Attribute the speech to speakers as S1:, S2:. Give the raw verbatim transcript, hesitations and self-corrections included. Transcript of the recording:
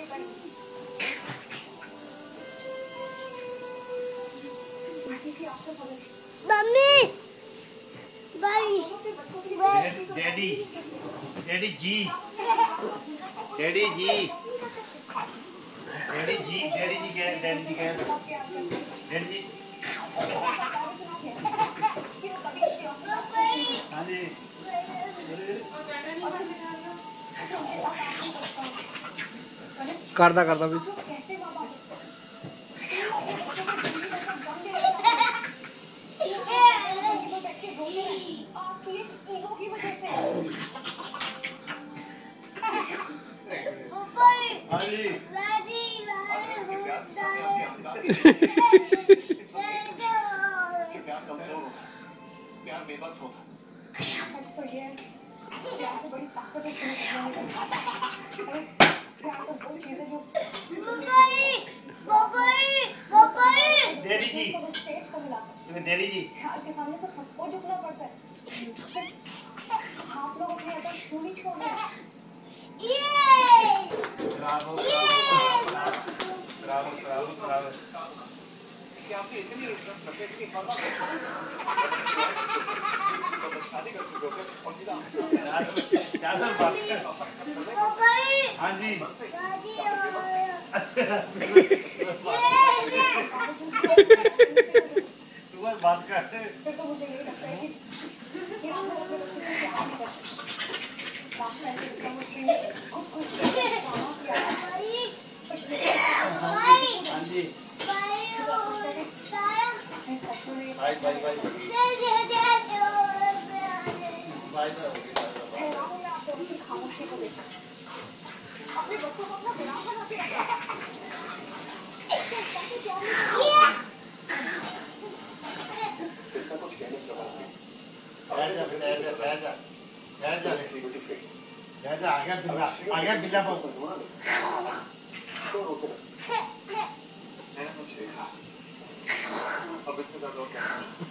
S1: Mummy बाई
S2: daddy daddy ji daddy ji daddy ji daddy ji कह daddy ji कह डैडी जी हाँ जी
S3: करदा करदा भी
S4: प्यार बेबस होता सच तो ये प्यार से बड़ी ताकत है प्यार तो वो चीज़ है जो
S2: डैडी जी डैडी जी
S4: प्यार के सामने तो सबको झुकना पड़ता है आप लोग अपने अंदर क्यों नहीं छोड़ रहे
S2: ब्रावो ब्रावो ब्रावो ब्रावो
S4: कि आपकी इतनी इतनी शादी कर चुके हो और सीधा
S2: ज़्यादा बात कर हाँ जी तू बस बात कर
S4: फिर तो मुझे यही लगता है कि कि हम लोग अपने बच्चे को प्यार नहीं करते बात ऐसे इसका मुझे खुद खुद
S2: हाँ जी बाय बाय बाय बाय
S4: खामोशी को देखा अपने बच्चों को अपना गुलाम बना के रखा कुछ कहने की बात नहीं
S2: बैठ जा बैठ जा बैठ जा बैठ जा बैठ जा आगे बिल्ला आगे बिल्ला पर
S4: क्यों रोते हैं? मैंने कुछ देखा अब इससे ज्यादा और क्या